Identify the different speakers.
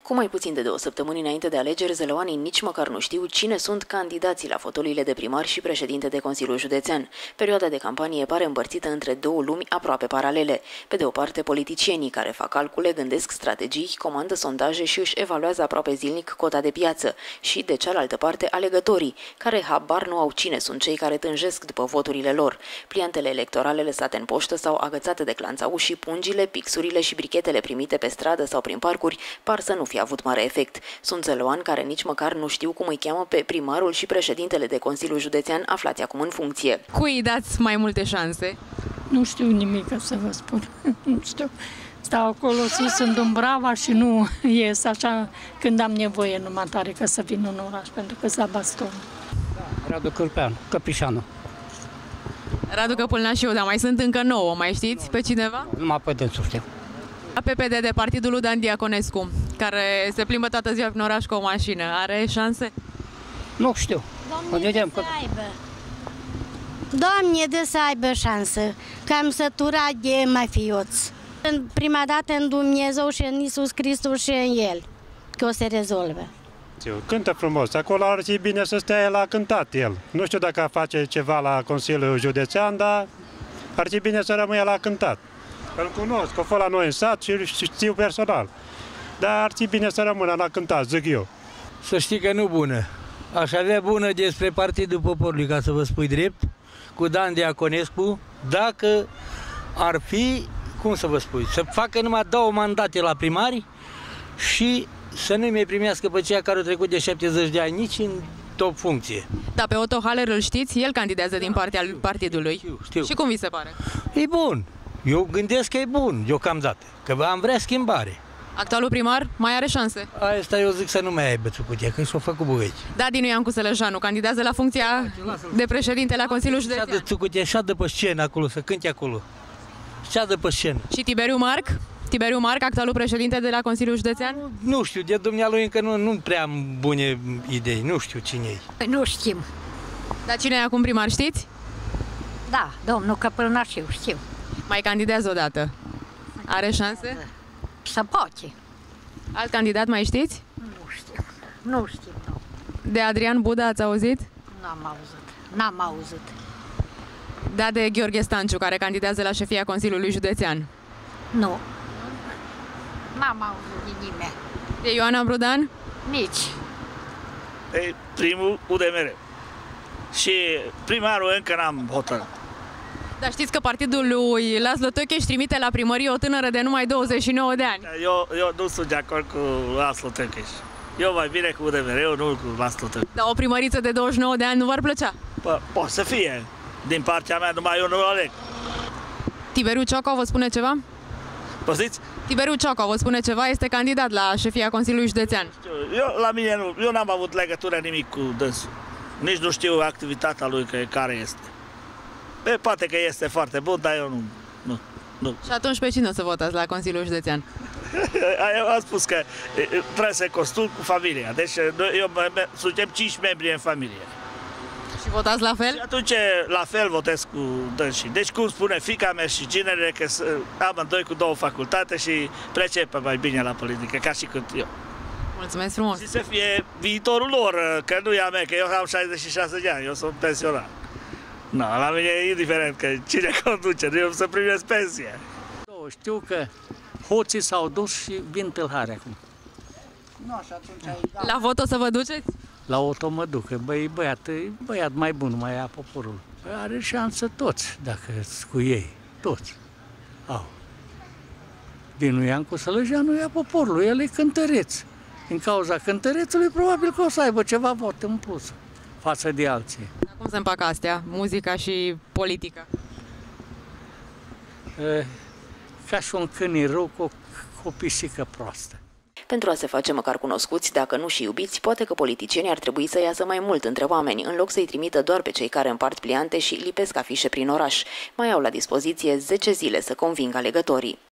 Speaker 1: Cu mai puțin de 2 săptămâni înainte de alegeri, zălăoanii nici măcar nu știu cine sunt candidații la fotoliile de primar și președinte de Consiliul Județean. Perioada de campanie pare împărțită între două lumi aproape paralele. Pe de o parte, politicienii care fac calcule, gândesc strategii, comandă sondaje și își evaluează aproape zilnic cota de piață. Și, de cealaltă parte, alegătorii, care habar nu au cine sunt cei care tânjesc după voturile lor. Pliantele electorale lăsate în poștă sau agățate de clanța ușii, pungile, pixurile și brichetele primite pe stradă sau prin parcuri par să nu fie avut mare efect. Sunt zălăoani care nici măcar nu știu cum îi cheamă pe primarul și președintele de Consiliul Județean aflați acum în funcție.
Speaker 2: Cui îi dați mai multe șanse?
Speaker 3: Nu știu nimic să vă spun. Nu știu. Stau acolo sus în Dumbrava și nu ies așa când am nevoie numai tare ca să vin în oraș, pentru că s-a baston.
Speaker 4: Radu Cârpeanu, Căpișanu.
Speaker 2: Radu Căpâlnașiu, dar mai sunt încă 9, mai știți pe cineva?
Speaker 4: Numai pe dânsul știu.
Speaker 2: PPD de partidul lui Dan Diaconescu, care se plimbă toată ziua prin oraș cu o mașină, are șanse?
Speaker 4: Nu știu.
Speaker 5: Doamne, de să aibă șansă, că am săturat de mafioți. Prima dată în Dumnezeu și în Iisus Hristos și în El, că o se rezolvă.
Speaker 6: Cântă frumos, acolo ar fi bine să stea la cântat el. Nu știu dacă face ceva la Consiliul Județean, dar ar fi bine să rămâie la cântat. Îl cunosc, a fost la noi în sat și știu personal. Dar ar fi bine să rămână la cântat, zic eu.
Speaker 7: Să știi că nu bună. Aș avea bună despre Partidul Poporului, ca să vă spui drept, cu Dan Diaconescu, dacă ar fi, cum să vă spui, să facă numai 2 mandate la primari și să nu mai primească pe cei care au trecut de 70 de ani nici în top funcție.
Speaker 2: Da, pe Otto Haller îl știți? El candidează din partea partidului.
Speaker 7: Știu.
Speaker 2: Și cum vi se pare?
Speaker 7: E bun. Eu gândesc că e bun, deocamdată, că am vrea schimbare.
Speaker 2: Actualul primar mai are șanse?
Speaker 7: Asta eu zic să nu mai aibă Țucutea, că s-o făcut băieți.
Speaker 2: Da, Dinu Iancu Sălăjanu candidează la funcția de președinte la Consiliul Județean.
Speaker 7: Șadă Țucutea, șadă pe scenă acolo, să cânte acolo. Șadă pe scenă.
Speaker 2: Și Tiberiu Marc? Tiberiu Marc, actualul președinte de la Consiliul Județean?
Speaker 7: Nu știu, de dumnealui încă nu prea am bune idei, nu știu cine e.
Speaker 8: Nu știm.
Speaker 2: Dar cine e acum primar, știți?
Speaker 8: Da, domnul Căpâlnașiu, știu.
Speaker 2: Mai candidează odată. Are șanse?
Speaker 8: Să poate.
Speaker 2: Alt candidat mai știți?
Speaker 8: Nu știu. Nu știu. Nu.
Speaker 2: De Adrian Buda ați auzit?
Speaker 8: N-am auzit.
Speaker 2: Da, de Gheorghe Stanciu, care candidează la șefia Consiliului Județean.
Speaker 8: Nu. N-am auzit de nimeni.
Speaker 2: De Ioana Brudan?
Speaker 8: Nici.
Speaker 9: E primul UDMR. Și primarul încă n-am hotărât.
Speaker 2: Dar știți că partidul lui Laszlo Tőkés trimite la primărie o tânără de numai 29 de ani.
Speaker 9: Eu nu sunt de acord cu Laszlo Tőkés. Eu mai bine cu UDMR, eu nu cu Laszlo Tőkés.
Speaker 2: Dar o primăriță de 29 de ani nu v-ar plăcea?
Speaker 9: Poate să fie. Din partea mea, numai eu nu aleg.
Speaker 2: Tiberiu Ciocau vă spune ceva?
Speaker 9: Păziți?
Speaker 2: Tiberiu Ciocau vă spune ceva, este candidat la șefia Consiliului Județean.
Speaker 9: La mine nu, eu n-am avut legătură nimic cu dânsul. Nici nu știu activitatea lui care este. Poate că este foarte bun, dar eu nu.
Speaker 2: Și atunci pe cine o să votați la Consiliul Județean?
Speaker 9: Eu am spus că trebuie să costum cu familia. Deci suntem 5 membri în familie.
Speaker 2: Și votați la fel?
Speaker 9: Și atunci la fel votez cu dânsii. Deci cum spune fiica mea și ginere că amândoi cu 2 facultate și pricepă mai bine la politică, ca și cât eu.
Speaker 2: Mulțumesc frumos!
Speaker 9: Și să fie viitorul lor, că nu e a mea, că eu am 66 de ani, eu sunt pensionar. Nu, la mine e indiferent că cine conduce, eu să primesc pensie.
Speaker 4: Știu că hoții s-au dus și vin tâlhare acum.
Speaker 2: La vot o să vă duceți?
Speaker 4: La Otto mă duc, că băiat mai bun, mai ia poporul. Are șansă toți, dacă cu ei, toți au. Dinu Iancu Sălăjanu ia poporul, el e cântăreț. Din cauza cântărețului, probabil că o să aibă ceva vot în plus față de alții.
Speaker 2: Cum se împacă astea, muzica și politica?
Speaker 4: Ca și un câine rău cu o pisică proastă.
Speaker 1: Pentru a se face măcar cunoscuți, dacă nu și iubiți, poate că politicienii ar trebui să iasă mai mult între oameni, în loc să-i trimită doar pe cei care împart pliante și lipesc afișe prin oraș. Mai au la dispoziție 10 zile să convingă alegătorii.